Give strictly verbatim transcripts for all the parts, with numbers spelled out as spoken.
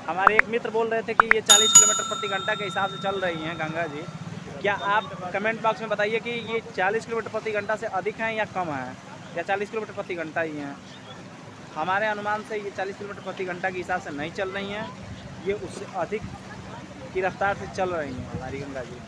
हमारे एक मित्र बोल रहे थे कि ये चालीस किलोमीटर प्रति घंटा के हिसाब से चल रही हैं गंगा जी। क्या आप कमेंट बॉक्स में बताइए कि ये चालीस किलोमीटर प्रति घंटा से अधिक हैं या कम हैं, या चालीस किलोमीटर प्रति घंटा ही हैं। हमारे अनुमान से ये चालीस किलोमीटर प्रति घंटा के हिसाब से नहीं चल रही हैं, ये उससे अधिक की रफ्तार से चल रही हैं हमारी गंगा जी।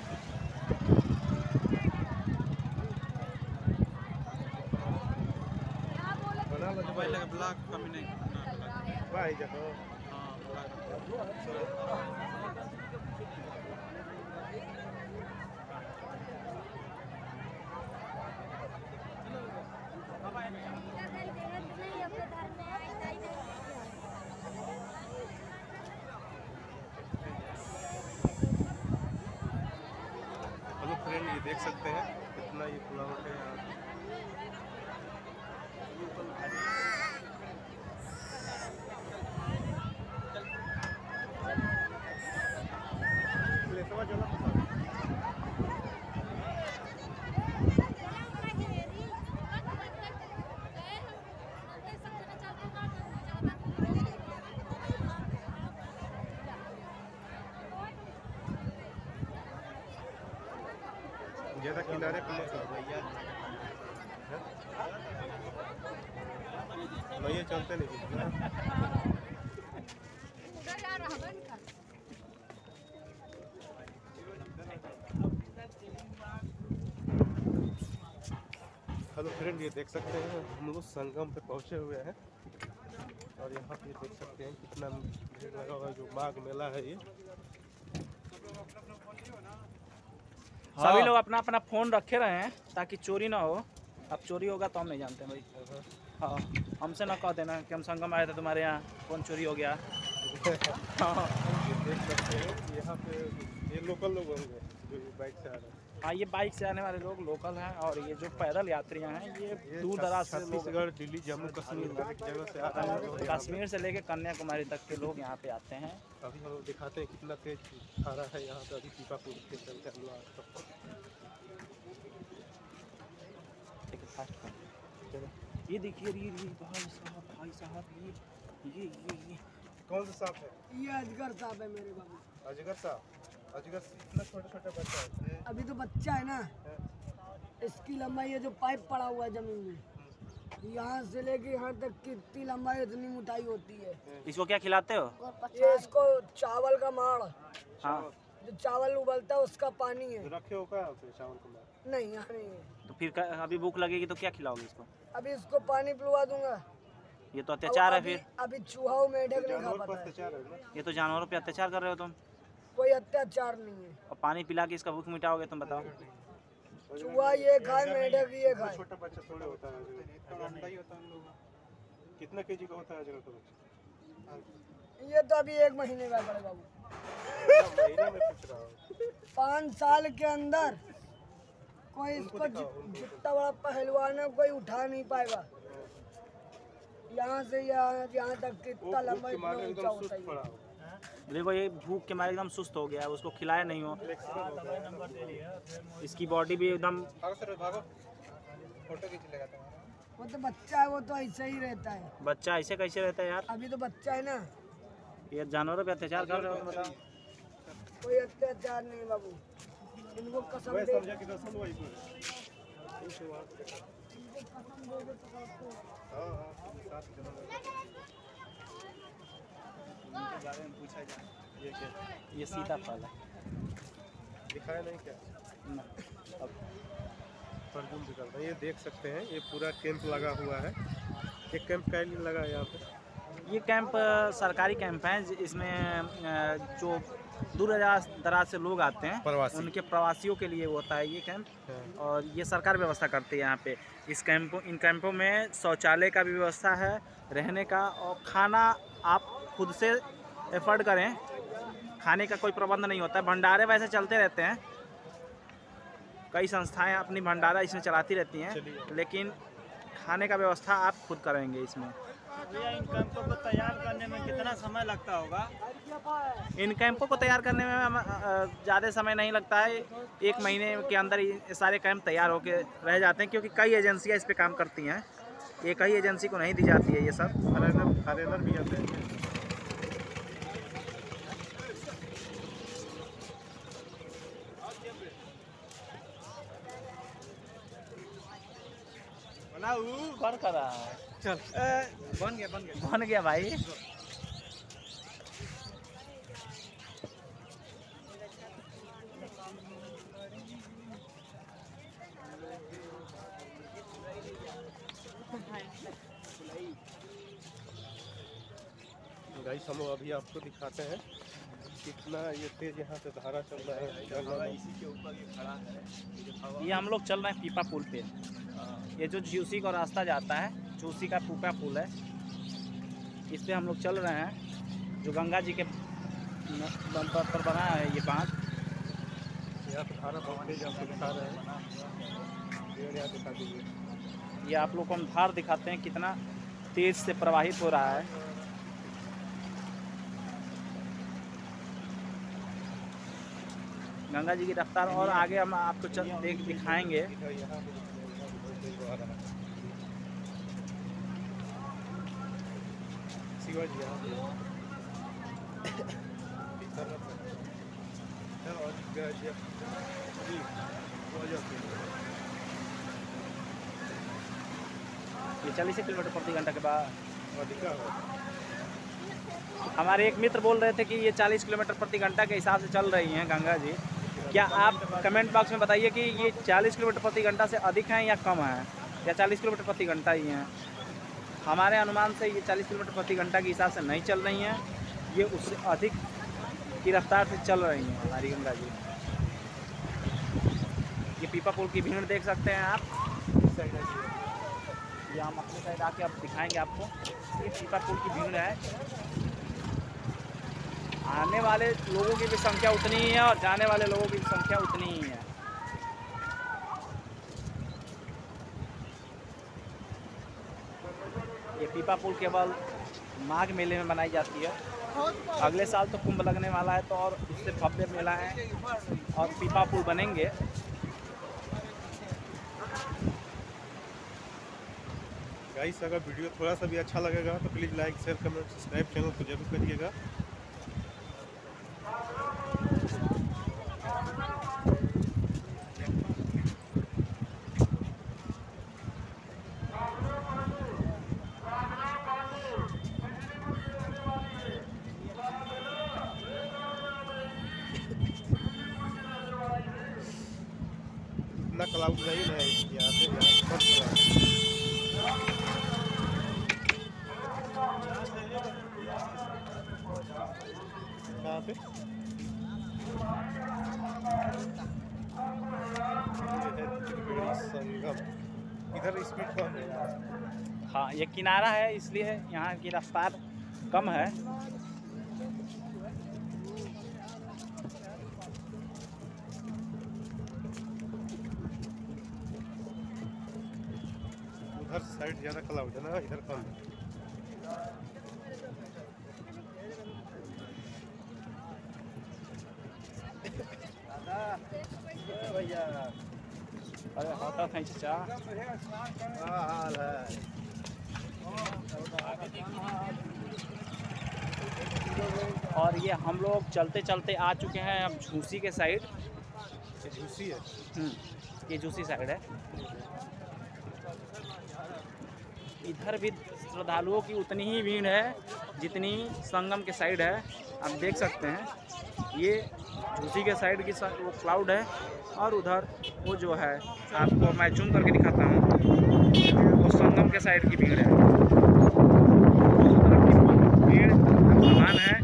हेलो फ्रेंड, ये देख सकते हैं कितना ये खुला हो गया यार। ज्यादा किनारे पे मत चलो भैया, भैया चलते नहीं। हेलो फ्रेंड, ये देख सकते हैं हम लोग संगम पे पहुंचे हुए हैं और यहाँ पे देख सकते हैं कितना भीड़ लगा हुआ है। जो माघ मेला है ये, हाँ। सभी लोग अपना अपना फ़ोन रखे रहे हैं ताकि चोरी ना हो। अब चोरी होगा तो हम नहीं जानते भाई। हाँ, हमसे ना कह देना कि हम संगम आए थे तुम्हारे यहाँ फ़ोन चोरी हो गया। हाँ, ये देख सकते हैं यहाँ पे ये लोकल लोग होंगे जो बाइक से आ रहे हैं। हाँ, ये बाइक से आने वाले लोग लोकल हैं, और ये जो पैदल यात्रियाँ हैं ये दूर दराज से लोग, छत्तीसगढ़, दिल्ली, जम्मू कश्मीर वाले जगह से आ रहे हैं। कश्मीर से लेकर कन्याकुमारी तक के लोग यहाँ पे आते हैं। अभी हम लोग दिखाते हैं कितना तेज धारा है यहाँ पे। अभी पीपापुर के चलते हम लोग ये देखिए, ये ये भाई साहब भाई साहब ये ये ये ये कौन सा सांप है? ये अजगर सांप है मेरे बाबू। अजगर सांप? अजगर इतना छोटा छोटा बच्चा है। अभी तो बच्चा है ना, इसकी लंबाई है जो पाइप पड़ा हुआ है जमीन में, यहाँ से लेके यहाँ तक कितनी लंबाई उतनी मोटाई होती है। इसको क्या खिलाते हो? ये इसको चावल का माड़, हाँ, जो चावल उबलता है उसका पानी है। रखे हो क्या चावल को? नहीं, यहाँ नहीं है। तो फिर अभी भूख लगेगी तो क्या खिलाओगे इसको? अभी इसको पानी पिलवा दूंगा। ये तो अत्याचार है। अभी, फिर अभी चूहा मेढक नहीं खा पाता है। ये तो जानवरों पे अत्याचार कर रहे हो तुम। कोई अत्याचार नहीं है। और पानी पिला के इसका भूख मिटाओगे तुम, बताओ। चूहा ये खाए, मेढक ये खाए। छोटा बच्चा थोड़े होता है, ही होता है। कितना केजी का होता है अजगर का बच्चा? ये तो अभी एक महीने का बड़े बाबू। महीने में पूछ रहा हूँ। पाँच साल के अंदर कोई इसको जितना बड़ा पहलवान है कोई उठा नहीं पाएगा। यहाँ से यहाँ यहाँ तक कितना लंबा इतना ऊंचा होता है। देखो, ये भूख के मारे एकदम सुस्त हो गया है, उसको खिलाया नहीं हो। इसकी बॉडी भी एकदम। वो तो बच्चा है, वो तो ऐसे ही रहता है। बच्चा ऐसे कैसे रहता है यार? अभी तो बच्चा है ना। ये जानवरों पे अत्याचार कर रहे हो, बताओ। कोई अत्याचार नहीं बाबू, इनको कसम दे ये क्या? ये सीताफल है। दिखाया नहीं क्या? ना, अब परजूम भी करता है। ये देख सकते हैं ये पूरा कैंप लगा हुआ है। ये कैंप का लिए लगा है यहाँ पे। ये कैंप सरकारी कैंप है। इसमें जो दूर दराज दराज से लोग आते हैं, प्रवासी, उनके प्रवासियों के लिए होता है ये कैंप। और ये सरकार व्यवस्था करती है यहाँ पे। इस कैंपों इन कैंपों में शौचालय का भी व्यवस्था है, रहने का, और खाना आप खुद से एफर्ड करें। खाने का कोई प्रबंध नहीं होता है। भंडारे वैसे चलते रहते हैं, कई संस्थाएं अपनी भंडारा इसमें चलाती रहती हैं, लेकिन खाने का व्यवस्था आप खुद करेंगे इसमें। भैया, इन कैंपों को तैयार करने में कितना समय लगता होगा? इन कैंपों को तैयार करने में ज़्यादा समय नहीं लगता है। एक महीने के अंदर ये सारे कैंप तैयार होके रह जाते हैं, क्योंकि कई एजेंसियां इस पे काम करती हैं। एक ही एजेंसी को नहीं दी जाती है ये सब। फॉरेनर फॉरेनर भी आते हैं। कौन कर रहा है? चल बन गया बन गया बन गया भाई। गाइस हम लोग अभी आपको दिखाते हैं कितना ये तेज यहाँ से धारा चल रहा है जंगल में। इसी के ऊपर ये खड़ा है। ये हम लोग चल रहे हैं पीपा पुल पे। ये जो झूसी का रास्ता जाता है, झूसी का पीपा पुल है, इस पे हम लोग चल रहे हैं। जो गंगा जी के बंपर पर बना है ये बांध। यहाँ पे धारा बहुत तेज आपको दिखा रहे हैं। पेड़ यहाँ दिखा दीजिए। ये आप लोग को हम धार दिखाते हैं कितना तेज से प्रवाहित हो रहा है। गंगा जी की रफ्तार और आगे हम आपको चल देख दिखाएंगे। यहाँ पे बहुत तेज आ रहा है। शिवाजी यहाँ पे और गया जी ये चालीस किलोमीटर प्रति घंटा के बाद अधिका हमारे एक मित्र बोल रहे थे कि ये चालीस किलोमीटर प्रति घंटा के हिसाब से चल रही हैं गंगा जी। क्या आप कमेंट बॉक्स में बताइए कि ये चालीस किलोमीटर प्रति घंटा से अधिक हैं या कम है, या चालीस किलोमीटर प्रति घंटा ही हैं। हमारे अनुमान से ये चालीस किलोमीटर प्रति घंटा के हिसाब से नहीं चल रही हैं, ये उससे अधिक की रफ्तार से चल रही हैं हमारी गंगा जी। ये पीपा पुल की भीड़ देख सकते हैं आप। ये हम अपने साइड आके अब दिखाएंगे आपको। ये पीपा पुल की भीड़ है। आने वाले लोगों की भी संख्या उतनी ही है और जाने वाले लोगों की भी संख्या उतनी ही है। ये पीपा पुल केवल माघ मेले में बनाई जाती है। अगले साल तो कुंभ लगने वाला है, तो और इससे भव्य मेला है और पीपा पुल बनेंगे। गाइस अगर वीडियो थोड़ा सा भी अच्छा लगेगा तो please like share comment subscribe channel को जरूर करिएगा। इतना क्लाउड नहीं है यहाँ पे, यहाँ पर कहाँ पे ये है त्रिवेणी संगम। इधर स्पीड कम है। हाँ, ये किनारा है इसलिए यहाँ की रफ्तार कम है। उधर साइड ज़्यादा क्लाउड है ना, इधर कम है। भैया अरे होता था चाचा। क्या हाल है? और ये हम लोग चलते चलते आ चुके हैं अब झूसी के साइड। ये झूसी है। हम्म, ये झूसी साइड है। इधर भी श्रद्धालुओं की उतनी ही भीड़ है जितनी संगम के साइड है। आप देख सकते हैं ये झूसी के साइड की वो क्लाउड है और उधर वो जो है आपको मैं जूम करके दिखाता हूँ, वो संगम के साइड की भीड़ है। भीड़ समान है।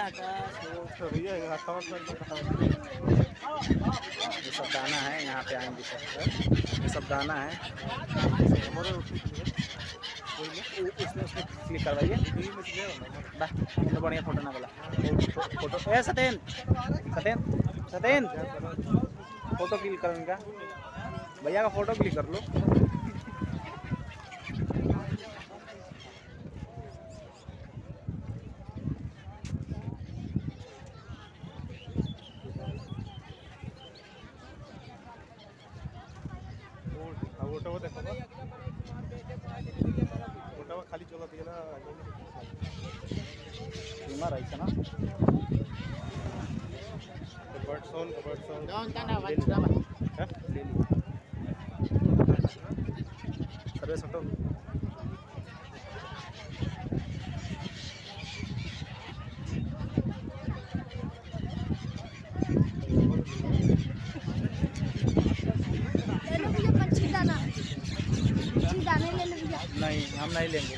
तो भैया यहाँ खावा खावा ये सब दाना है, यहाँ पे आएंगे सब, ये सब दाना है। हमारे उसी उसमें उसमें क्लिक करवाइए, बस बढ़िया फोटो ना बोला फोटो। ए सतेन सतेन सतेन फोटो क्लिक करो इनका, भैया का फोटो क्लिक कर लो। ओटावा देखो ना, ओटावा खाली चला दिया ना बीमा रही है ना बर्ड साउंड बर्ड साउंड है, ले ली सर्विस फोटो। नहीं हम नहीं लेंगे।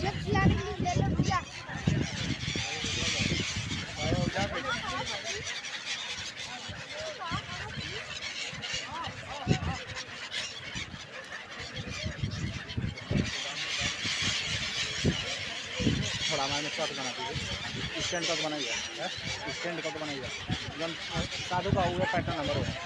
थोड़ा हमारे शॉट बना दीजिए, स्टैंड का तो बनाइए, स्टैंड का तो बनाइए, एकदम साधु का हुआ पैटर्न नंबर हो।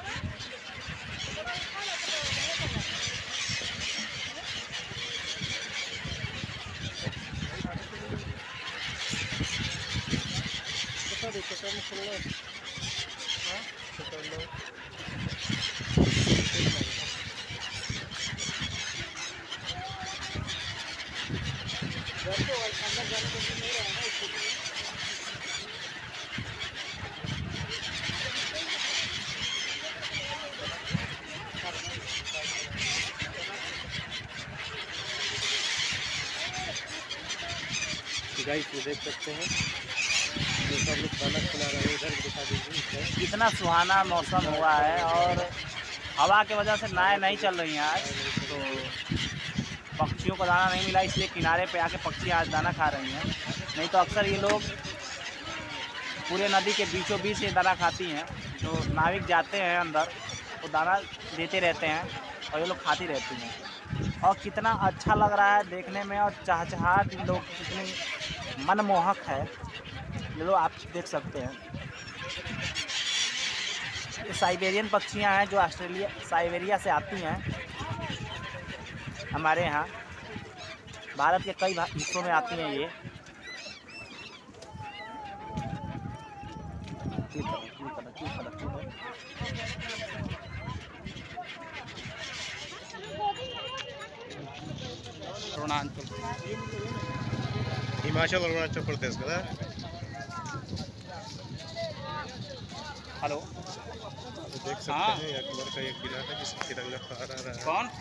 गाइस ये देख सकते हैं ये सब लोग खाना खिला रहे हैं, इधर दिखा दीजिए। कितना सुहाना मौसम हुआ है और हवा की वजह से नाव नहीं चल रही हैं आज, तो पक्षियों को दाना नहीं मिला इसलिए किनारे पे आके पक्षी आज दाना खा रही हैं। नहीं तो अक्सर ये लोग पूरे नदी के बीचों बीच ये दाना खाती हैं, तो नाविक जाते हैं अंदर तो दाना देते रहते हैं और ये लोग खाती रहती हैं। और कितना अच्छा लग रहा है देखने में, और चहचहाट इन लोग कितनी मनमोहक है ये लोग आप देख सकते हैं। ये साइबेरियन पक्षियां हैं जो ऑस्ट्रेलिया साइबेरिया से आती हैं हमारे यहाँ, भारत के कई हिस्सों में आती हैं ये। अरुणाचल हिमाचल अरुणाचल प्रदेश का हेलो तो देख सकते हाँ। हैं एक लड़का एक गिरा है जिसका तिरंगा फहरा रहा है। कौन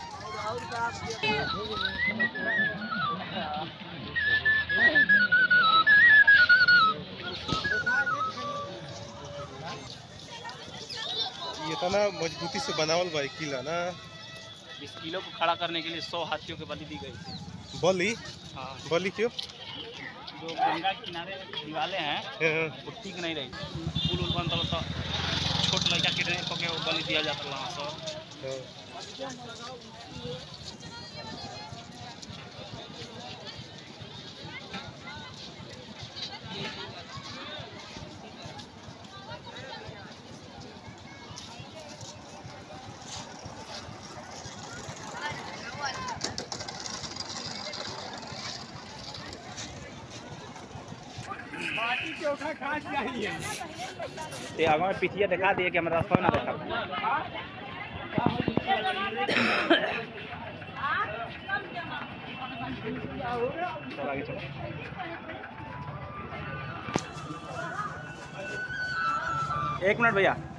ये था ना मजबूती से बनावल भाई किला ना, इस किलो को खड़ा करने के लिए सौ हाथियों की बलि दी गई थी। बलि हाँ, बलि क्यों? जो गंगा के किनारे दीवारें हैं हाँ, वो ठीक नहीं रही, पुल उल बनता तो छोट लड़का के पके वो बलि दिया जाता वहाँ सब। हाँ। ते आगे में पिछिया दिखा दिए कि हमारा रास्ता ना देखा। चलो आगे चलो। एक मिनट भैया।